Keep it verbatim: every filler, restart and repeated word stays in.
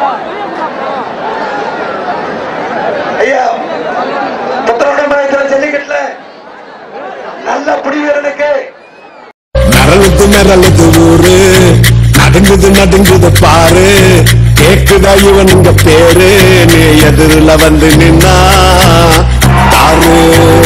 ஐயா புத்தரவுடைய ஜல்லிக்கட்டுல நல்ல புடிவீரனுக்கு நரலுது நரலுது ஊரு நடுங்குது நடுங்குது பாரு கேக்குதா இவன் உங்க பேரு நீ எதிரில வந்து நின்னா தாரு